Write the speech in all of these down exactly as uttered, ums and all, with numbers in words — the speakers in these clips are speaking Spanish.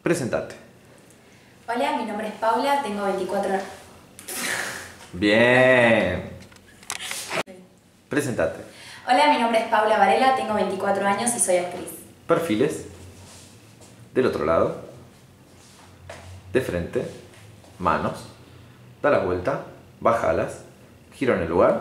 Presentate. Hola, mi nombre es Paula, tengo veinticuatro años. Bien. Presentate. Hola, mi nombre es Paula Varela, tengo veinticuatro años y soy actriz. Perfiles. Del otro lado. De frente. Manos. Da la vuelta. Bájalas. Giro en el lugar.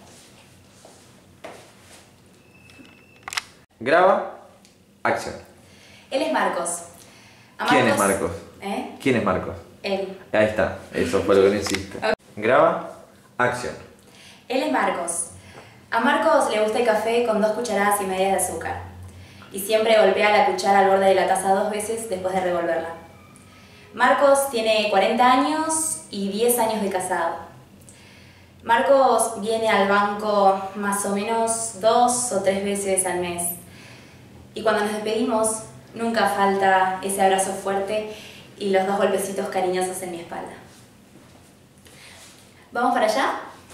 Graba. Acción. Él es Marcos. A ¿Quién es Marcos? ¿Eh? ¿Quién es Marcos? Él. Ahí está. Eso fue lo que no hiciste. Graba. Acción. Él es Marcos. A Marcos le gusta el café con dos cucharadas y media de azúcar. Y siempre golpea la cuchara al borde de la taza dos veces después de revolverla. Marcos tiene cuarenta años y diez años de casado. Marcos viene al banco más o menos dos o tres veces al mes. Y cuando nos despedimos, nunca falta ese abrazo fuerte y los dos golpecitos cariñosos en mi espalda. ¿Vamos para allá?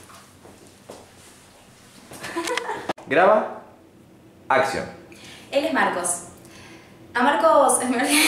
Graba. Acción. Él es Marcos. A Marcos...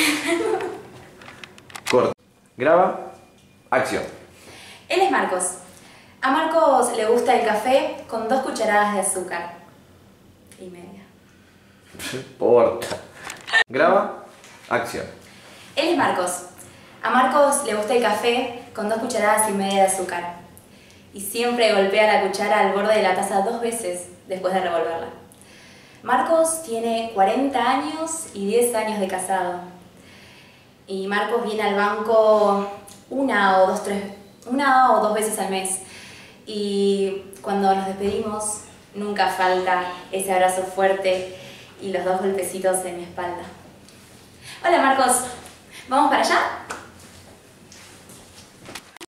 Corta. Graba. Acción. Él es Marcos. A Marcos le gusta el café con dos cucharadas de azúcar. Y media. No importa. Graba. Acción. Él es Marcos. A Marcos le gusta el café con dos cucharadas y media de azúcar. Y siempre golpea la cuchara al borde de la taza dos veces después de revolverla. Marcos tiene cuarenta años y diez años de casado. Y Marcos viene al banco una o dos, tres, una o dos veces al mes. Y cuando nos despedimos, nunca falta ese abrazo fuerte y los dos golpecitos en mi espalda. Hola Marcos, ¿vamos para allá?